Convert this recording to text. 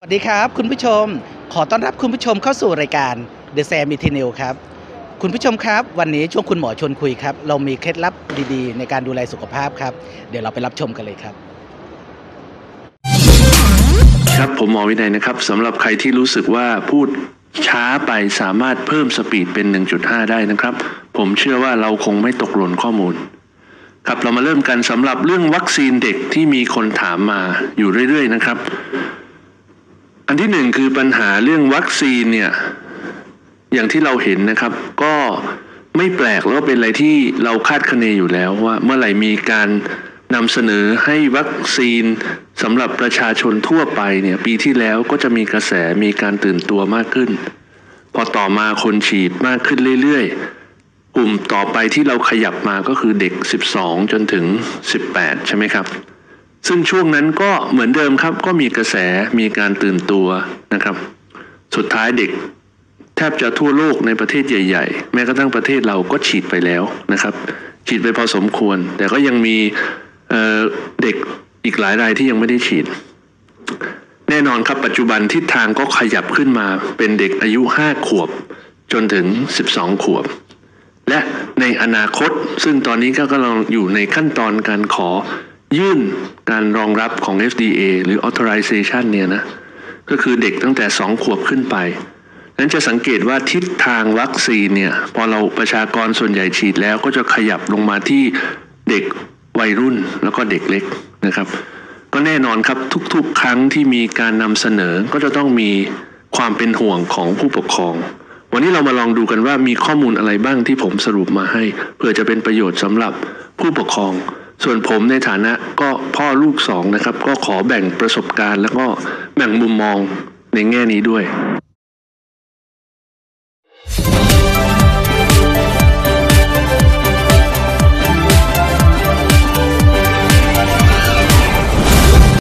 สวัสดีครับคุณผู้ชมขอต้อนรับคุณผู้ชมเข้าสู่รายการ The Sam i t i n e w ครับคุณผู้ชมครับวันนี้ช่วงคุณหมอชวนคุยครับเรามีเคล็ดลับดีๆในการดูแลสุขภาพครับเดี๋ยวเราไปรับชมกันเลยครับครับผมหมอวินัยนะครับสำหรับใครที่รู้สึกว่าพูดช้าไปสามารถเพิ่มสปีดเป็น 1.5 ได้นะครับผมเชื่อว่าเราคงไม่ตกหล่นข้อมูลครับเรามาเริ่มกันสำหรับเรื่องวัคซีนเด็กที่มีคนถามมาอยู่เรื่อยๆนะครับอันที่หนึ่งคือปัญหาเรื่องวัคซีนเนี่ยอย่างที่เราเห็นนะครับก็ไม่แปลกแล้วก็เป็นอะไรที่เราคาดคะเนอยู่แล้วว่าเมื่อไหร่มีการนำเสนอให้วัคซีนสำหรับประชาชนทั่วไปเนี่ยปีที่แล้วก็จะมีกระแสมีการตื่นตัวมากขึ้นพอต่อมาคนฉีดมากขึ้นเรื่อยๆกลุ่มต่อไปที่เราขยับมาก็คือเด็ก12จนถึง18ใช่ไหมครับซึ่งช่วงนั้นก็เหมือนเดิมครับก็มีกระแสมีการตื่นตัวนะครับสุดท้ายเด็กแทบจะทั่วโลกในประเทศใหญ่ๆแม้กระทั่งประเทศเราก็ฉีดไปแล้วนะครับฉีดไปพอสมควรแต่ก็ยังมีเด็กอีกหลายรายที่ยังไม่ได้ฉีดแน่นอนครับปัจจุบันทิศทางก็ขยับขึ้นมาเป็นเด็กอายุ5 ขวบจนถึง12 ขวบและในอนาคตซึ่งตอนนี้ก็กำลังอยู่ในขั้นตอนการขอยื่นการรองรับของ FDA หรือ Authorization เนี่ยนะก็คือเด็กตั้งแต่2 ขวบขึ้นไปนั้นจะสังเกตว่าทิศทางวัคซีนเนี่ยพอเราประชากรส่วนใหญ่ฉีดแล้วก็จะขยับลงมาที่เด็กวัยรุ่นแล้วก็เด็กเล็กนะครับก็แน่นอนครับทุกๆครั้งที่มีการนำเสนอก็จะต้องมีความเป็นห่วงของผู้ปกครองวันนี้เรามาลองดูกันว่ามีข้อมูลอะไรบ้างที่ผมสรุปมาให้เพื่อจะเป็นประโยชน์สำหรับผู้ปกครองส่วนผมในฐานะก็พ่อลูก2นะครับก็ขอแบ่งประสบการณ์แล้วก็แบ่งมุมมองในแง่นี้ด้วย